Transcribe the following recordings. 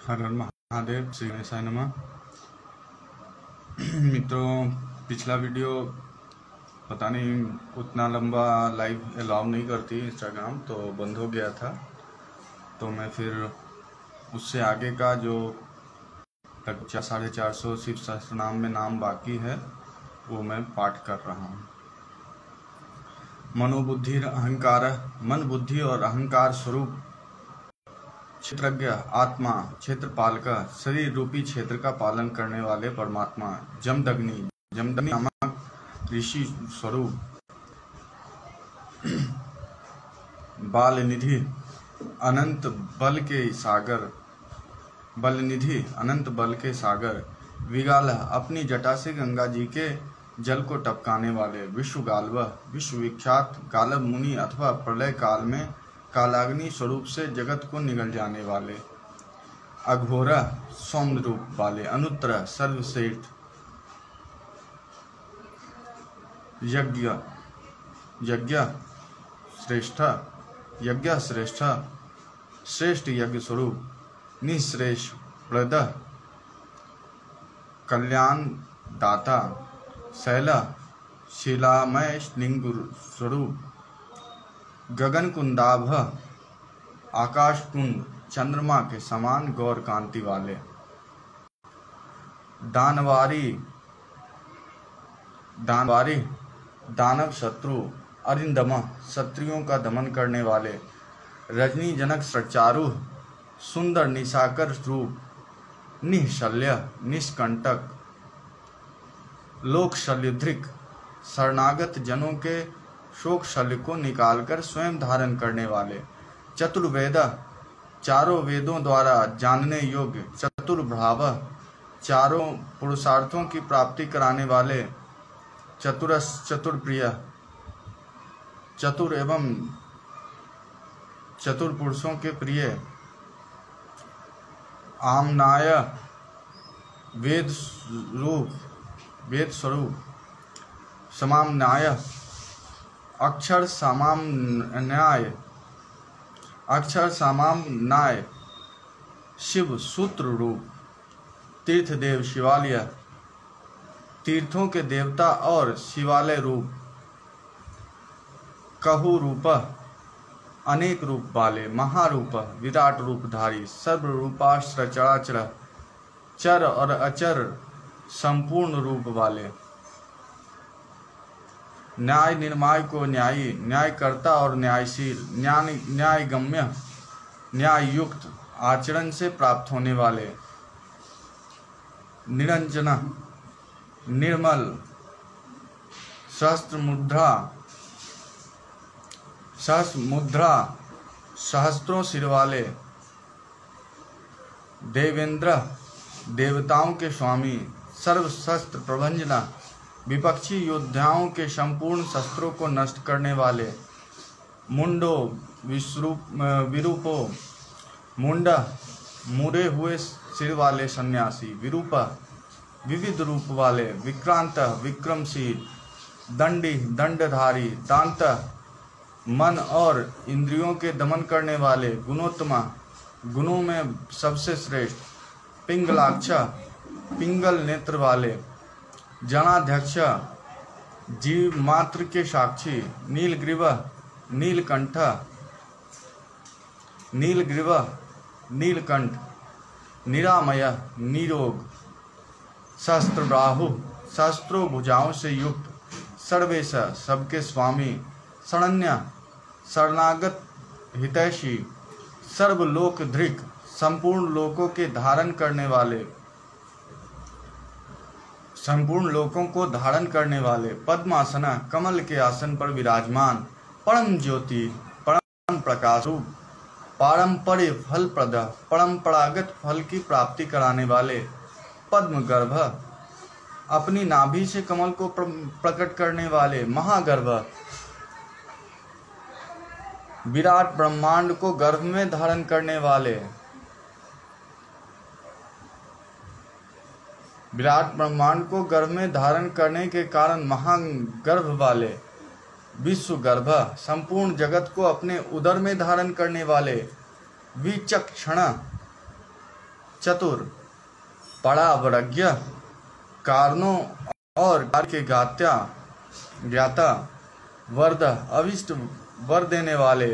हर हर महादेव, श्री गणेशाय नमः। मित्रों, पिछला वीडियो पता नहीं उतना लंबा लाइव अलाउ नहीं करती इंस्टाग्राम, तो बंद हो गया था। तो मैं फिर उससे आगे का जो 450 शिव सहस्त्रनाम में नाम बाकी है वो मैं पाठ कर रहा हूँ। मनोबुद्धि अहंकार, मन बुद्धि और अहंकार स्वरूप क्षेत्रज्ञ आत्मा, क्षेत्रपाल का शरीर रूपी क्षेत्र का पालन करने वाले परमात्मा जमदग्नि नामक ऋषि स्वरूप बालनिधि अनंत बल के सागर विगाल अपनी जटा से गंगा जी के जल को टपकाने वाले विश्व विख्यात गालब मुनि अथवा प्रलय काल में कालाग्नि स्वरूप से जगत को निगल जाने वाले अघोरा सौम्य रूप वाले अनुत्तर सर्वश्रेष्ठ श्रेष्ठ यज्ञ स्वरूप निःश्रेष्ठ प्रद कल्याण दाता शिलामय लिंग स्वरूप गगन कुंदाभ आकाश कुंड चंद्रमा के समान गौर कांति वाले दानव शत्रु अरिंदमा क्षत्रियों का दमन करने वाले रजनी जनक सचारु सुंदर निशाकर रूप निःशल्य निष्कंटक लोक शल्यधृक शरणागत जनों के शोक शल्य को निकालकर स्वयं धारण करने वाले चतुर्वेद चारों वेदों द्वारा जानने योग्य चतुर्भाव चारों पुरुषार्थों की प्राप्ति कराने वाले चतुर्प्रिय चतुर एवं चतुर पुरुषों के प्रिय आमनाय वेद स्वरूप समामनाय अक्षर सामान्याय शिव सूत्र रूप तीर्थदेव शिवालय तीर्थों के देवता और शिवालय रूप कहु रूप अनेक रूप वाले महारूप विराट रूपधारी सर्वरूपाश्र चराचर चर और अचर संपूर्ण रूप वाले न्याय निर्माय को न्यायी न्यायकर्ता और न्यायशील न्यायगम्य न्याय युक्त आचरण से प्राप्त होने वाले निरंजना निर्मल सहस्त्र मुद्रा सहस्त्रों सिर वाले देवेंद्र देवताओं के स्वामी सर्वशस्त्र प्रभंजना विपक्षी योद्धाओं के संपूर्ण शस्त्रों को नष्ट करने वाले मुंडो विरूपो मुंडा मुड़े हुए सिर वाले सन्यासी विरूपा विविध रूप वाले विक्रांत विक्रमशील दंडी दंडधारी दांत मन और इंद्रियों के दमन करने वाले गुणोत्तमा गुणों में सबसे श्रेष्ठ पिंगलाक्षा पिंगल नेत्र वाले जनाध्यक्ष जीव मात्र के साक्षी नीलग्रीव नीलकंठ निरामय निरोग सहस्त्रबाहु सहस्त्रों भुजाओं से युक्त सर्वेश सबके स्वामी शरण्य शरणागत हितैषी सर्वलोक धृक संपूर्ण लोकों के धारण करने वाले संपूर्ण लोकों को धारण करने वाले पद्मासना कमल के आसन पर विराजमान परम ज्योति परम प्रकाश रूप पारंपरिक फलप्रद परंपरागत फल की प्राप्ति कराने वाले पद्म गर्भ अपनी नाभि से कमल को प्रकट करने वाले महागर्भ विराट ब्रह्मांड को गर्भ में धारण करने वाले विराट ब्रह्मांड को गर्भ में धारण करने के कारण महागर्भ वाले विश्व गर्भ संपूर्ण जगत को अपने उदर में धारण करने वाले विचक्षण चतुर, परावरज्ञ, कारणों और कार्य के ज्ञाता, वरद, अभिष्ट वर देने वाले,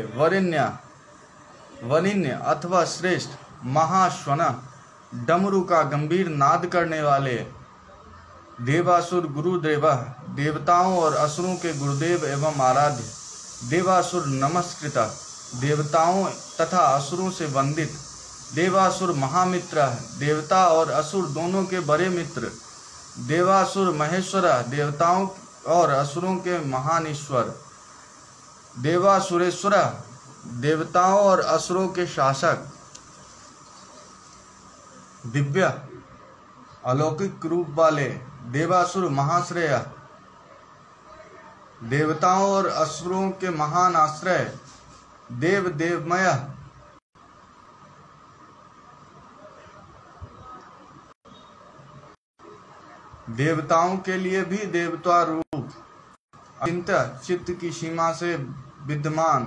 वरिण्य अथवा श्रेष्ठ, महाश्वन, डमरू का गंभीर नाद करने वाले, देवासुर गुरुदेव, देवताओं और असुरों के गुरुदेव एवं आराध्य, देवासुर नमस्कृत, देवताओं तथा असुरों से वंदित, देवासुर महामित्र, देवता और असुर दोनों के बड़े मित्र, देवासुर महेश्वर, देवताओं और असुरों के महान ईश्वर, देवासुरेश्वर, देवताओं और असुरों के शासक, दिव्य अलौकिक रूप वाले, देवासुर महाश्रेय, देवताओं और असुरों के महान आश्रय, देवमय, देवताओं के लिए भी देवता रूप, अचिंत्य चित्त की सीमा से विद्यमान,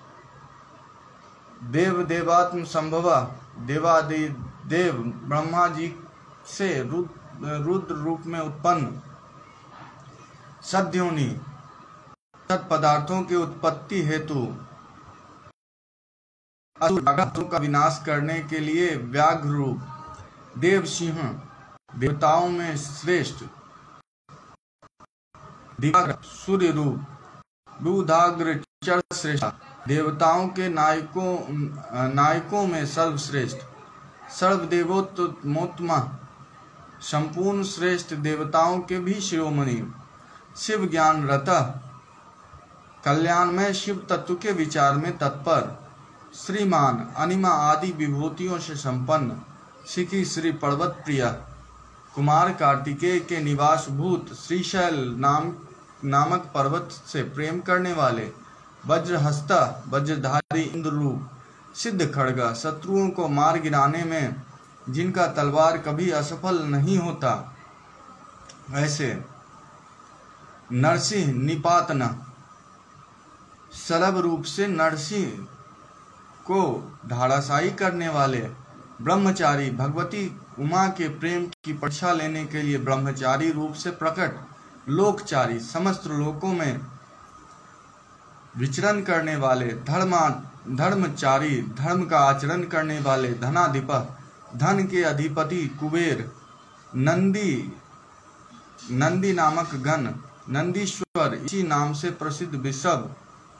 देवात्म संभव, देव ब्रह्मा जी से रुद्र रूप में उत्पन्न, सद्योनि, सत पदार्थों की उत्पत्ति हेतु, असुरों का विनाश करने के लिए व्याघ्र रूप, देव सिंह, देवताओं में श्रेष्ठ, दिवाकर सूर्य रूप, दूधाग्र चर श्रेष्ठ, देवताओं के नायकों में सर्वश्रेष्ठ, सर्वदेवोत्तमोत्तम, संपूर्ण श्रेष्ठ, देवताओं के भी शिरोमणि, शिव ज्ञान रता, कल्याण में शिव तत्व के विचार में तत्पर, श्रीमान, अनिमा आदि विभूतियों से संपन्न, शिखी श्री पर्वत प्रिय, कुमार कार्तिकेय के निवास भूत, श्रीशैल नामक पर्वत से प्रेम करने वाले, वज्रहस्ता, वज्रधारी इंद्र रूप, सिद्ध खड्ग, शत्रुओं को मार गिराने में जिनका तलवार कभी असफल नहीं होता, ऐसे नरसिंह निपातन, सरब रूप से नरसिंह को धाराशायी करने वाले, ब्रह्मचारी, भगवती उमा के प्रेम की परीक्षा लेने के लिए ब्रह्मचारी रूप से प्रकट, लोकचारी, समस्त लोकों में विचरण करने वाले, धर्मचारी, धर्म का आचरण करने वाले, धनाधिप, धन के अधिपति कुबेर, नंदी नामक गण, नंदीश्वर, इसी नाम से प्रसिद्ध विषभ,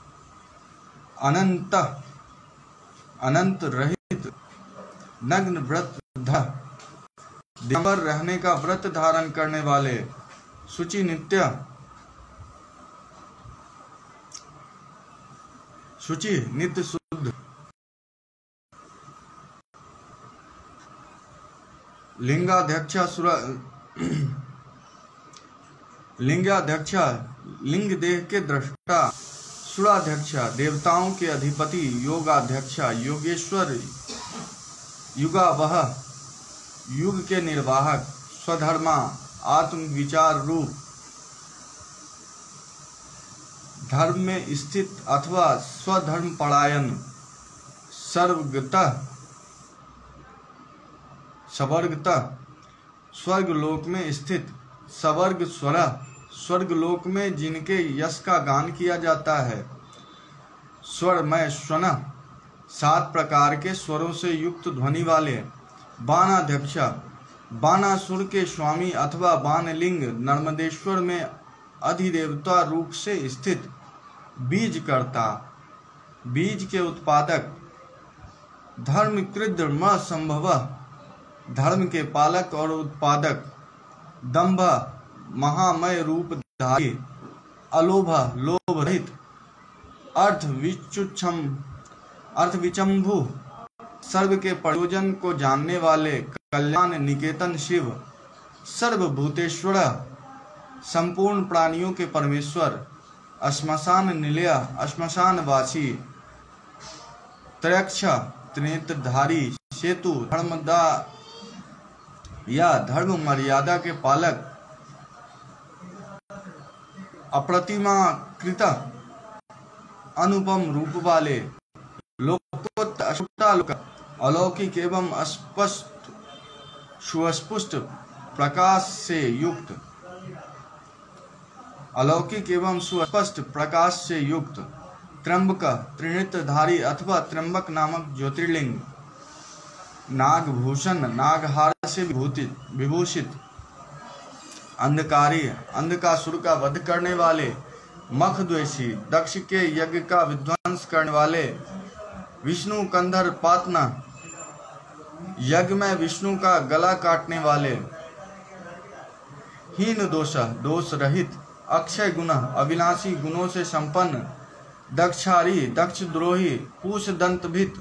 अनंत रहित, नग्न व्रत दिगंबर रहने का व्रत धारण करने वाले, शुचि नित्य, शुद्ध, लिंगाध्यक्ष, लिंग देह के दृष्टा, सुराध्यक्ष, देवताओं के अधिपति, योगाध्यक्ष, योगेश्वर, युगावह, युग के निर्वाहक, स्वधर्मा, आत्म विचार रूप, धर्म में स्थित अथवा स्वधर्म परायण, सवर्गतः, स्वर्ग लोक में स्थित, सवर्ग स्वरा, स्वर्ग लोक में जिनके यश का गान किया जाता है, स्वरमय स्वन, 7 प्रकार के स्वरों से युक्त ध्वनि वाले, बाणाध्यक्ष, बाणासुर के स्वामी अथवा बाणलिंग, नर्मदेश्वर में अधिदेवता रूप से स्थित, बीजकर्ता, बीज के उत्पादक, धर्मकृद्र संभव, धर्म के पालक और उत्पादक, दंभ, महामय रूप धारी, अलोभ, लोभ रहित, अर्थविचंभु, सर्व के प्रयोजन को जानने वाले, कल्याण निकेतन शिव, सर्वभूतेश्वर, संपूर्ण प्राणियों के परमेश्वर, श्मशान निलय, श्मशानवासी, त्रयक्ष, त्रिनेत्रधारी, सेतु, धर्मदा या धर्म मर्यादा के पालक, अप्रतिमाकृत, अनुपम रूप वाले, लोकोत्तर, अलौकिक एवं सुस्पष्ट प्रकाश से युक्त, अलौकिक एवं सुस्पष्ट प्रकाश से युक्त, त्र्यंबक त्रिनेत्रधारी अथवा त्र्यंबक नामक ज्योतिर्लिंग, नागभूषण नागहार से विभूषित, अंधकारी अंधकासुर का वध करने वाले, मखद्वेषी दक्ष के यज्ञ का विध्वंस करने वाले, विष्णु कंधर पातना यज्ञ में विष्णु का गला काटने वाले, हीन दोष रहित, अक्षय गुण अविनाशी गुणों से संपन्न, दक्षारी दक्षद्रोही, पूष दंतभित,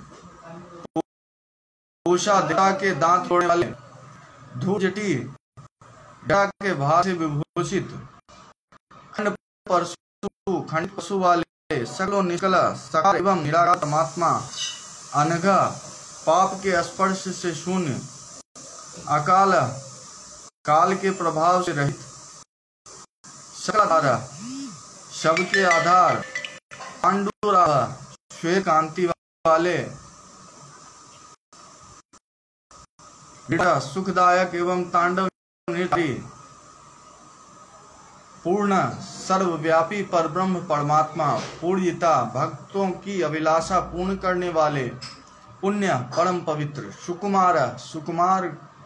पूषा देवता के दांत तोड़ने वाले, धूर्जटी देवता के भार से विभूषित, खंड पशु वाले, सकलो निष्कला साकार एवं निराकार परमात्मा, अनघा पाप के स्पर्श से शून्य, अकाल काल के प्रभाव से रहित, सकलाधारा सबके आधार, पांडुराभा श्वेत कांति वाले, सुखदायक एवं तांडव नृत्य, पूर्ण सर्वव्यापी परब्रह्म परमात्मा, पूर्णता भक्तों की अभिलाषा पूर्ण करने वाले, पुण्य परम पवित्र, सुकुमार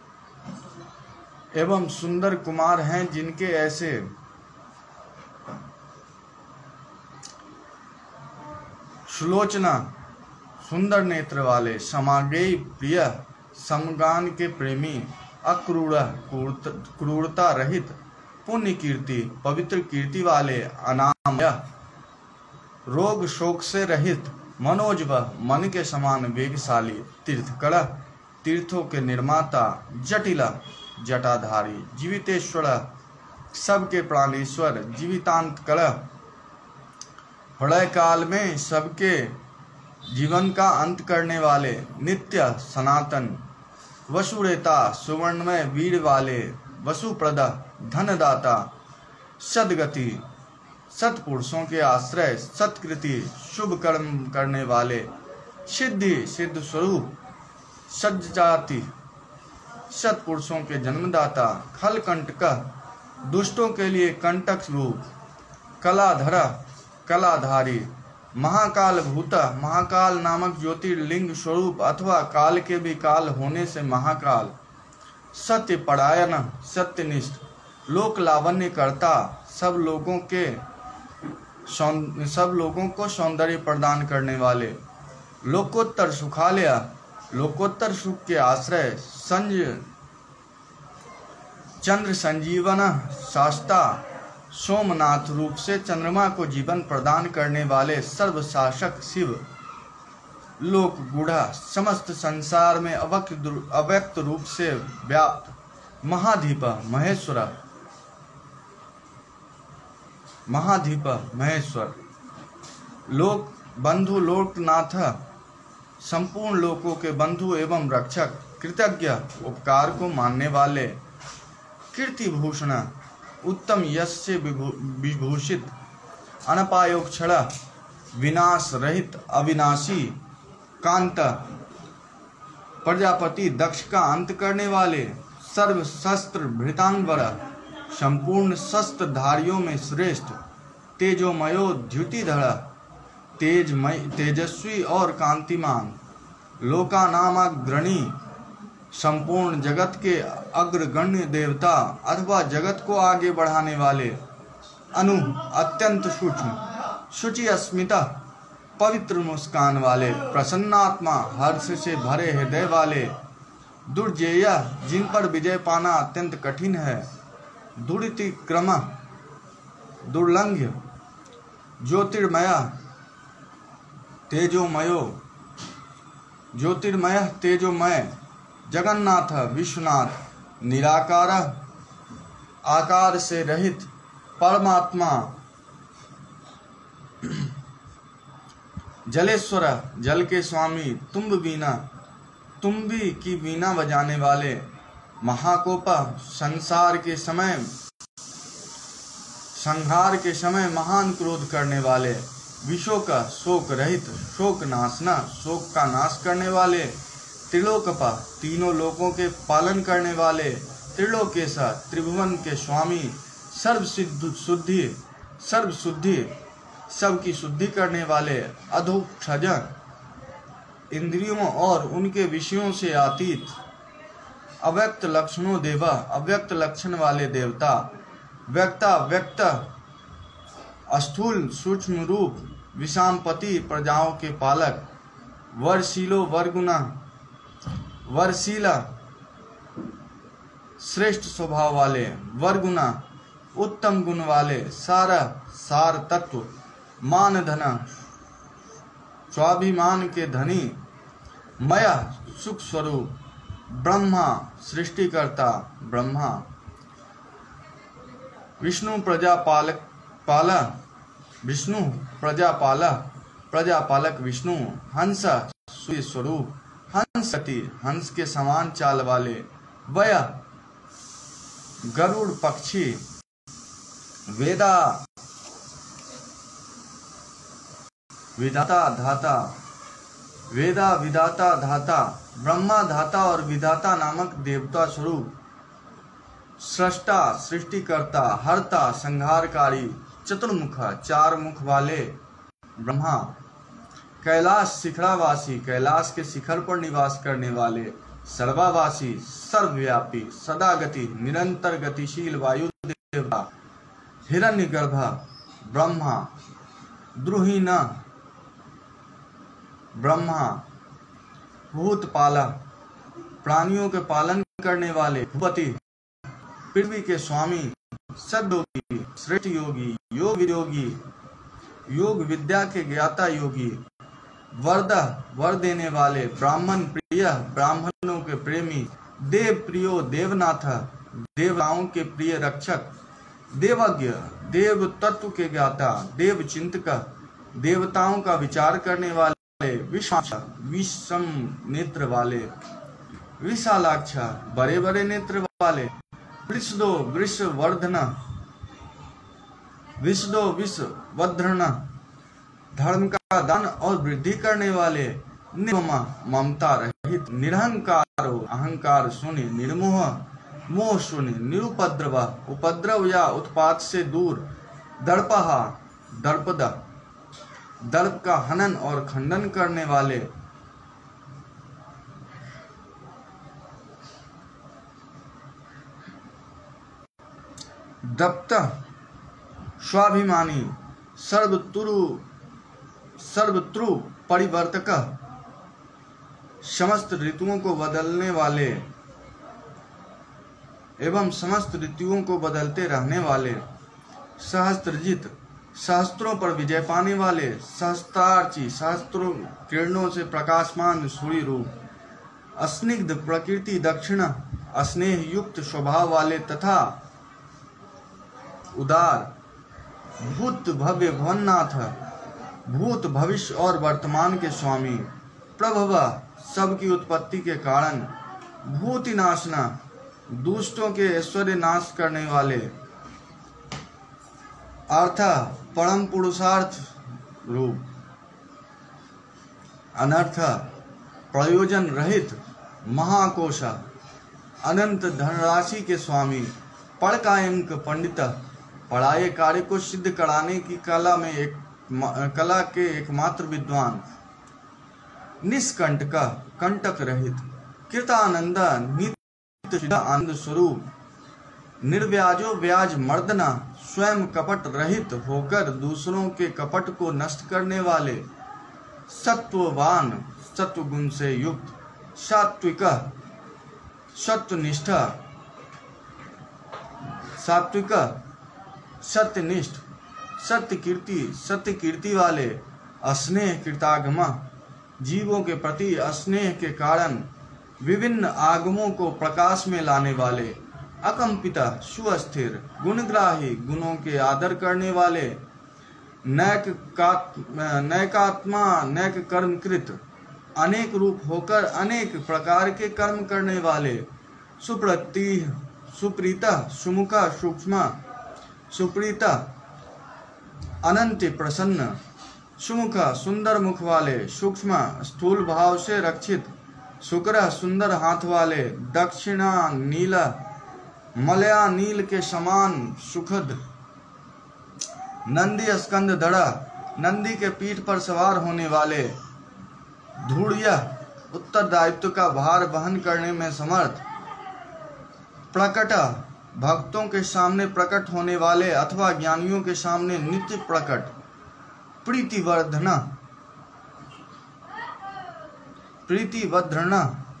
एवं सुंदर कुमार हैं जिनके ऐसे सुलोचना सुंदर नेत्र वाले, समागेय प्रिय, समगान के प्रेमी, अक्रूर क्रूरता रहित, पुण्य कीर्ति पवित्र कीर्ति वाले, अनामय रोग शोक से रहित, मनोज व मन के समान वेगशाली, तीर्थकर तीर्थों के निर्माता, जटिला जटाधारी, जीवितेश्वर सबके प्राणेश्वर, जीवितांतकर प्रलय काल में सबके जीवन का अंत करने वाले, नित्य सनातन, वसुरेता सुवर्णमय वीर वाले, वसुप्रदा धनदाता, सदगति सत्पुरुषों के आश्रय, सत्कृति शुभ कर्म करने वाले, सिद्धि सिद्ध स्वरूप, सज्जाति सत्पुरुषों के जन्मदाता, खलकंटक दुष्टों के लिए कंटक रूप, कलाधरा कलाधारी, महाकाल भूता महाकाल नामक ज्योतिर्लिंग स्वरूप अथवा काल के भी काल होने से महाकाल, सत्य परायण सत्यनिष्ठ, लोक लावण्य करता, सब लोगों को सौंदर्य प्रदान करने वाले, लोकोत्तर सुखालय लोकोत्तर सुख के आश्रय, चंद्र संजीवन शास्ता, सोमनाथ रूप से चंद्रमा को जीवन प्रदान करने वाले, सर्वशासक शिव, लोक गूढ़ा समस्त संसार में अव्यक्त रूप से व्याप्त, महाधीप महेश्वर, लोक बंधु लोकनाथ, संपूर्ण लोकों के बंधु एवं रक्षक, कृतज्ञ उपकार को मानने वाले, कीर्तिभूषण उत्तम यश से विभूषित, अनपायोक्षण विनाश रहित अविनाशी, कांत प्रजापति दक्ष का अंत करने वाले, सर्व शस्त्र भृतांबर, संपूर्ण शस्त्र धारियों में श्रेष्ठ, तेजोमयो द्युतिधर, तेजस्वी और कांतिमान, लोकानामग्रणी, संपूर्ण जगत के अग्रगण्य देवता अथवा जगत को आगे बढ़ाने वाले, अनु अत्यंत सूक्ष्म, शुचि अस्मिता पवित्र मुस्कान वाले, प्रसन्नात्मा हर्ष से भरे हृदय वाले, दुर्जेय जिन पर विजय पाना अत्यंत कठिन है, दुरितिक्रम दुर्लंघ्य, ज्योतिर्मय तेजोमय, जगन्नाथ विश्वनाथ, निराकार आकार से रहित परमात्मा, जलेश्वर जल के स्वामी, तुम्बी की वीणा बजाने वाले, महाकोप संहार के समय महान क्रोध करने वाले, विशोक शोक रहित, शोक नाशना शोक का नाश करने वाले, त्रिलोकपा, तीनों लोकों के पालन करने वाले, त्रिलोकेशा, त्रिभुवन के स्वामी, सर्व शुद्धि, सबकी शुद्धि करने वाले, अधोक्षज, इंद्रियों और उनके विषयों से अतीत, अव्यक्त लक्षणों देवा, अव्यक्त लक्षण वाले देवता, व्यक्ता व्यक्त, स्थूल सूक्ष्म रूप, विषामपति, प्रजाओं के पालक, वरशीलो वरगुना, वरशीला, श्रेष्ठ स्वभाव वाले, वरगुना, उत्तम गुण वाले, सार तत्व, मान धन, स्वाभिमान के धनी, मया सुख स्वरूप, ब्रह्मा, सृष्टिकर्ता ब्रह्मा, विष्णु प्रजापालक विष्णु, हंस सूर्य स्वरूप, हंसती, हंस के समान चाल वाले, वय गरुड़ पक्षी, वेदा विधाता धाता, ब्रह्मा धाता और विधाता नामक देवता स्वरूप, सृष्टा सृष्टिकर्ता, हर्ता संहारकारी, चतुर्मुख, चार मुख वाले ब्रह्मा, कैलाश शिखरावासी, कैलाश के शिखर पर निवास करने वाले, सर्वावासी, सर्वव्यापी, सदागति, निरंतर गतिशील वायु देवता, हिरण्यगर्भ ब्रह्मा, द्रुहीना ब्रह्मा, भूतपाला, प्राणियों के पालन करने वाले, भूपति, पृथ्वी के स्वामी, सद्योगी, श्रेष्ठ योगी, योग वियोगी, योग विद्या के ज्ञाता योगी, वरद, वर देने वाले, ब्राह्मण प्रिय, ब्राह्मणों के प्रेमी, देव प्रियो, देवनाथ, देवताओं के प्रिय रक्षक, देवज्ञ, देव तत्व के ज्ञाता, देव चिंतक, देवताओं का विचार करने वाले, विषम नेत्र वाले, विशालाक्ष, बड़े बड़े नेत्र वाले, वृषदो विषवर्धन, धर्म का दान और वृद्धि करने वाले, निर्ममा, ममता रहित, निरहंकारो, अहंकार शून्य, निर्मोह, मोह शून्य, निरुपद्रव, उपद्रव या उत्पात से दूर, दर्पहा, दर्पद, दर्प का हनन और खंडन करने वाले, दप्त, स्वाभिमानी, सर्वत्रु परिवर्तक, समस्त ऋतुओं को बदलने वाले एवं समस्त ऋतुओं को बदलते रहने वाले, सहस्त्रजित, सहस्त्रों पर विजय पाने वाले, सहस्त्रार्ची, सहस्त्रों किरणों से प्रकाशमान सूर्य रूप, अस्निग्ध प्रकृति दक्षिण, स्नेह युक्त स्वभाव वाले तथा उदार, भूत भव्य भवननाथ, भूत भविष्य और वर्तमान के स्वामी, प्रभव, सबकी उत्पत्ति के कारण, भूतिनाशना, दुष्टों के ऐश्वर्य नाश करने वाले, अर्थ, परम पुरुषार्थ रूप, अनर्थ, प्रयोजन रहित, महाकोश, अनंत धनराशि के स्वामी, पड़कायंक पंडित, पढ़ाए कार्य को सिद्ध कराने की कला के एकमात्र विद्वान, निष्कंटक, कंटक रहित, कृतानंद, नित्य आनंद स्वरूप, निर्व्याजो व्याज मर्दना, स्वयं कपट रहित होकर दूसरों के कपट को नष्ट करने वाले, सत्ववान, सत्वगुण से युक्त, सात्विक, सत्वनिष्ठ, सात्विक, सत्यनिष्ठ, सत्य कीर्ति वाले, अस्नेह, कृतागमा, जीवों के प्रति अस्नेह के कारण विभिन्न आगमों को प्रकाश में लाने वाले, अकंपिता, सुस्थिर, गुणग्राही, गुणों के आदर करने वाले, नैकात्मा, नैक कर्मकृत, अनेक रूप होकर अनेक प्रकार के कर्म करने वाले, सुप्रीता, सुमुखा, सूक्ष्म, सुप्रीता, अनंत प्रसन्न, सुमुखा, सुंदर मुख वाले, सूक्ष्म, स्थूल भाव से रक्षित, शुक्र सुंदर हाथ वाले, दक्षिणा नीला मलया नील के समान सुखद, नंदी स्कंद धड़ा, नंदी के पीठ पर सवार होने वाले, धूड़िया उत्तरदायित्व का भार वहन करने में समर्थ, प्रकट भक्तों के सामने प्रकट होने वाले अथवा ज्ञानियों के सामने नित्य प्रकट, प्रीतिवर्धना प्रीतिवर्धना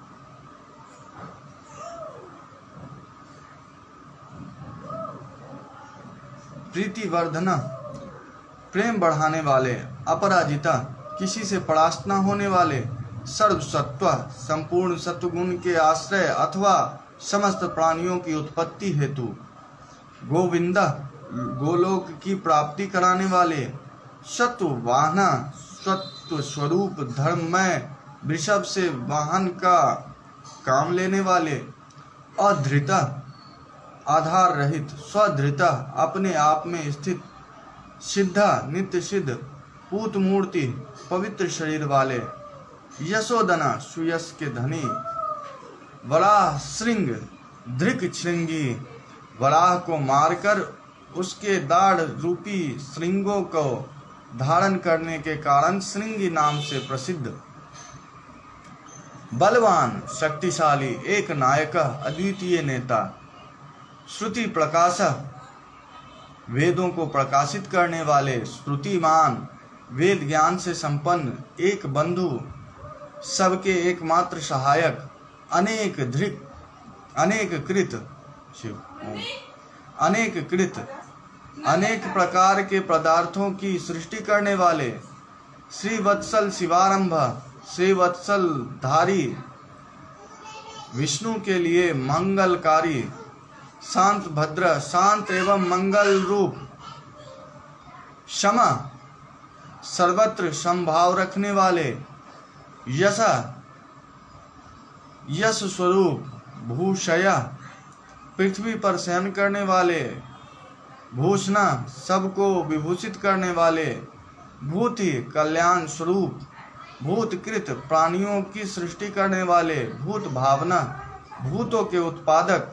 प्रीतिवर्धना प्रेम बढ़ाने वाले, अपराजिता किसी से परास्त न होने वाले, सर्वसत्व संपूर्ण सत्वगुण के आश्रय अथवा समस्त प्राणियों की उत्पत्ति हेतु, गोविंदा गोलोक की प्राप्ति कराने वाले, सत्व वाहना सत्व स्वरूप धर्ममय वृषभ से वाहन का काम लेने वाले, अधृता आधार रहित, स्वधृता अपने आप में स्थित, सिद्धा नित्य सिद्ध, पूत मूर्ति पवित्र शरीर वाले, यशोदना सुयश के धनी, वराह श्रृंग धृक श्रृंगी, वराह को मारकर उसके दाढ़ रूपी श्रृंगों को धारण करने के कारण श्रृंगी नाम से प्रसिद्ध, बलवान शक्तिशाली एक नायक अद्वितीय नेता, श्रुति प्रकाश वेदों को प्रकाशित करने वाले, श्रुतिमान वेद ज्ञान से संपन्न, एक बंधु सबके एकमात्र सहायक, अनेक धृक अनेक कृत अनेक प्रकार के पदार्थों की सृष्टि करने वाले, श्रीवत्सल शिवारंभ श्रीवत्सल धारी, विष्णु के लिए मंगलकारी, शांत भद्र शांत एवं मंगल रूप, क्षमा सर्वत्र संभाव रखने वाले, यशा यश स्वरूप, भूषया पृथ्वी पर शयन करने वाले, भूषणा सबको विभूषित करने वाले, भूति कल्याण स्वरूप, भूतकृत प्राणियों की सृष्टि करने वाले, भूत भावना भूतों के उत्पादक,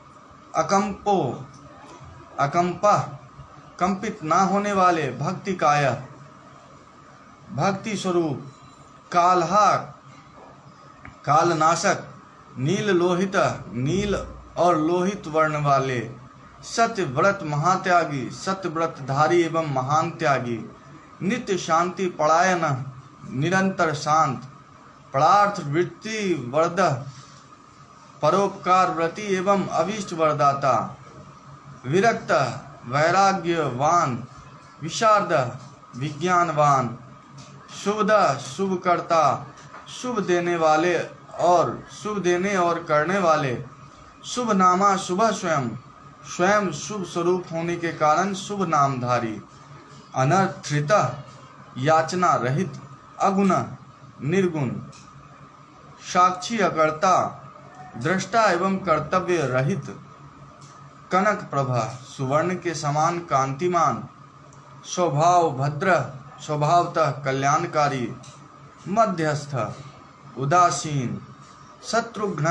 अकंपा कंपित ना होने वाले, भक्ति काया भक्ति स्वरूप, कालहा कालनाशक, नील लोहित नील और लोहित वर्ण वाले, सत्यव्रत महात्यागी सत्यव्रत धारी एवं महान त्यागी, नित्य शांति परायण निरंतर शांत, परार्थ वृत्ति वर्द परोपकार व्रति एवं अभीष्ट वरदाता, विरक्त वैराग्यवान, विशारद विज्ञानवान, शुभदा शुभकर्ता, शुभ देने वाले और शुभ देने और करने वाले, शुभ नामा शुभ स्वयं स्वयं शुभ स्वरूप होने के कारण शुभ नामधारी, अनर्थिता याचना रहित, अगुण निर्गुण, साक्षी अकर्ता, दृष्टा एवं कर्तव्य रहित, कनक प्रभा सुवर्ण के समान कांतिमान, स्वभाव भद्र स्वभावतः कल्याणकारी, मध्यस्थ उदासीन, शत्रुघ्न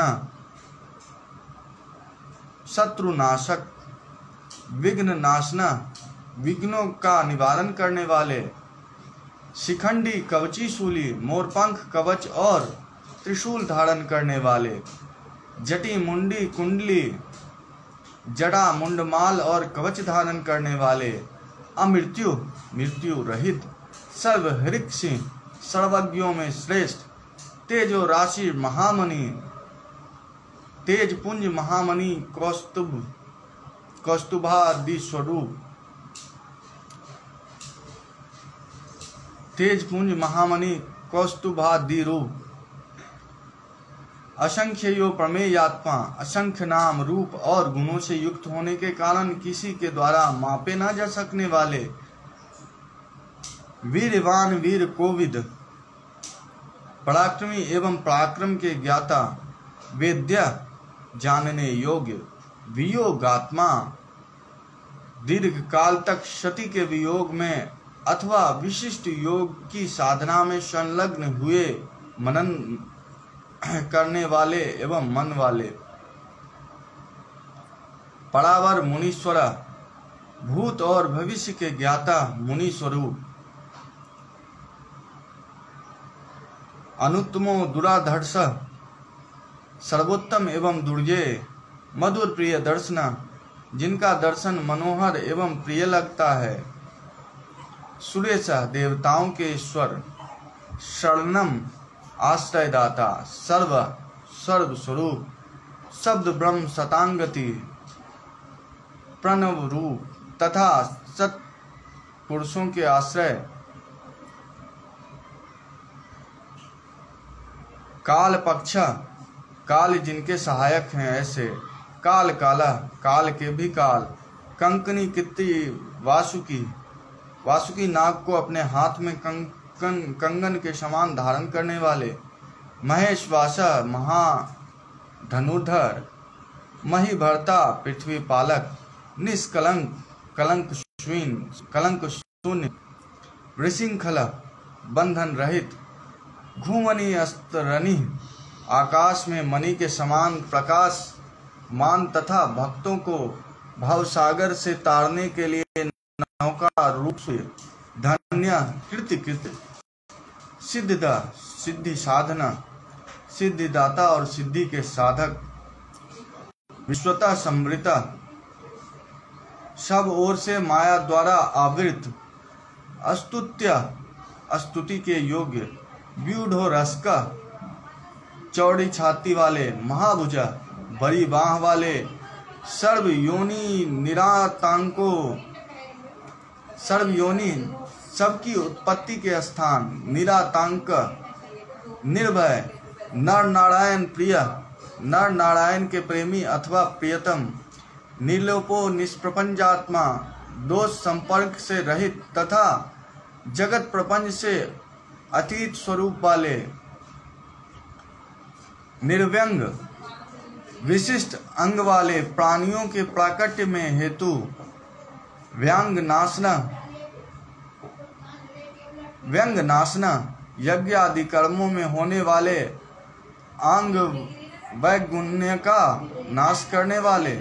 शत्रुनाशक, विघ्न नाशना विघ्नों का निवारण करने वाले, शिखंडी कवची शूली मोरपंख कवच और त्रिशूल धारण करने वाले, जटी मुंडी कुंडली जड़ा मुंडमाल और कवच धारण करने वाले, अमृत्यु मृत्यु रहित, सर्वहृक सिंह सर्वज्ञों में श्रेष्ठ, तेजो राशि महामणि तेज पुंज महामणि कौस्तुभादि स्वरूप, तेज पुंज महामणि कौस्तुभादि रूप, असंख्य यो प्रमेयात्मा, असंख्य नाम रूप और गुणों से युक्त होने के कारण किसी के द्वारा मापे न जा सकने वाले, वीरवान वीर कोविद, पराक्रमी एवं पराक्रम के ज्ञाता, वेद्य जानने योग्य, वियोगात्मा, दीर्घ काल तक क्षति के वियोग में अथवा विशिष्ट योग की साधना में संलग्न हुए करने वाले एवं मन वाले। परावर मुनीश्वर, भूत और भविष्य के ज्ञाता मुनि स्वरूप। अनुत्तमो दुराधर्ष, सर्वोत्तम एवं दुर्जय। मधुर प्रिय दर्शन, जिनका दर्शन मनोहर एवं प्रिय लगता है। सुरेश, देवताओं के ईश्वर। शरणम, आश्रयदाता। सर्व स्वरूप। शब्द ब्रह्म सतांगति, प्रणव रूप तथा सत पुरुषों के आश्रय। काल पक्ष, काल जिनके सहायक हैं ऐसे। काल काला, काल के भी काल। कंकनी कित्ती वासुकी, वासुकी नाग को अपने हाथ में कंगन के समान धारण करने वाले। महेश वासा, महाधनुर्धर। मही भरता, पृथ्वी पालक। निष्कलंक, कलंक शून्य। वृषिंखल, बंधन रहित। घूमनी अस्तरनी, आकाश में मणि के समान प्रकाश मान तथा भक्तों को भवसागर से तारने के लिए नौका रूप से। धन्य, कृत। सिद्धदा, सिद्धि साधना, सिद्धिदाता और सिद्धि के साधक। विश्वता समृता, सब ओर से माया द्वारा आवृत। अस्तुत्य, स्तुति के योग्य। व्यूढ़ो रसका, चौड़ी छाती वाले। महाभुजा, बड़ी बाह वाले। सर्वयोनि निरातांको, सर्वयोनि सबकी उत्पत्ति के स्थान। निरातांक, निर्भय। नर नारायण प्रिय, नर नारायण के प्रेमी अथवा प्रियतम। निर्लोपो, निष्प्रपंचात्मा, दोष संपर्क से रहित तथा जगत प्रपंच से अतीत स्वरूप वाले। निर्व्यंग, विशिष्ट अंग वाले। प्राणियों के प्राकट्य में हेतु। व्यंग नाशना, व्यंग नाशना, यज्ञ आदि कर्मों में होने वाले अंग वैगुण्य का नाश करने वाले।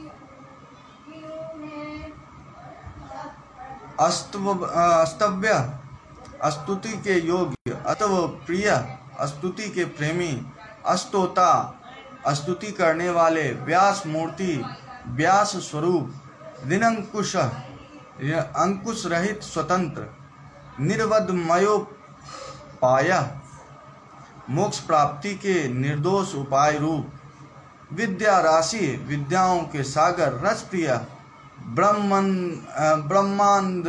अस्तव्य, स्तुति के योग्य। अतव प्रिय, स्तुति के प्रेमी। अस्तोता, स्तुति करने वाले। व्यास मूर्ति, व्यास स्वरूप। निरंकुश, अंकुश रहित स्वतंत्र। निर्वधमयोपाय, मोक्ष प्राप्ति के निर्दोष उपाय रूप। विद्या राशि, विद्याओं के सागर। रस प्रिय, ब्रह्मानंद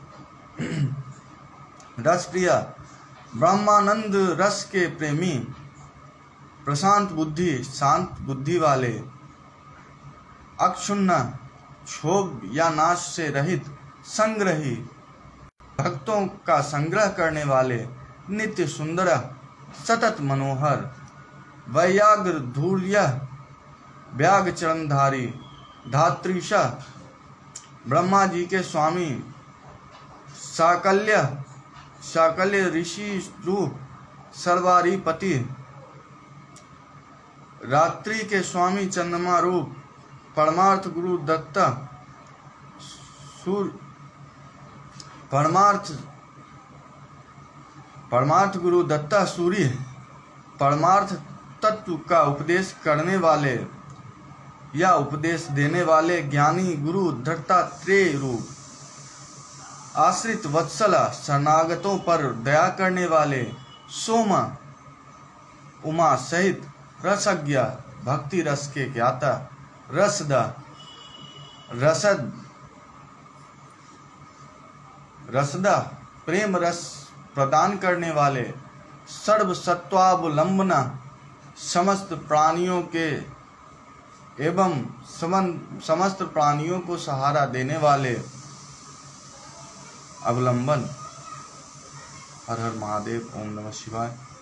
रस प्रिय, ब्रह्मानंद रस के प्रेमी। प्रशांत बुद्धि, शांत बुद्धि वाले। अक्षुण्ण, क्षोभ या नाश से रहित। संग्रही, भक्तों का संग्रह करने वाले। नित्य सुंदर, सतत मनोहर। वैयाग्र धूर्य, व्याग चरणधारी। धात्रीश, ब्रह्मा जी के स्वामी। साकल्य, साकल्य ऋषि रूप। सर्वारिपति, रात्रि के स्वामी चंद्रमा रूप। परमार्थ गुरु दत्ता, परमार्थ गुरु दत्ता सूर्य। परमार्थ तत्व का उपदेश करने वाले या उपदेश देने वाले। ज्ञानी गुरु दत्तात्रेय रूप। आश्रित वत्सल, शरणागतों पर दया करने वाले। सोमा, उमा सहित। रसज्ञ, भक्ति रस के ज्ञाता। रसदा, रसदा, प्रेम रस प्रदान करने वाले। सर्व सत्वावलंबना, समस्त प्राणियों के एवं समस्त प्राणियों को सहारा देने वाले। अवलंबन। हर हर महादेव। ओम नमः शिवाय।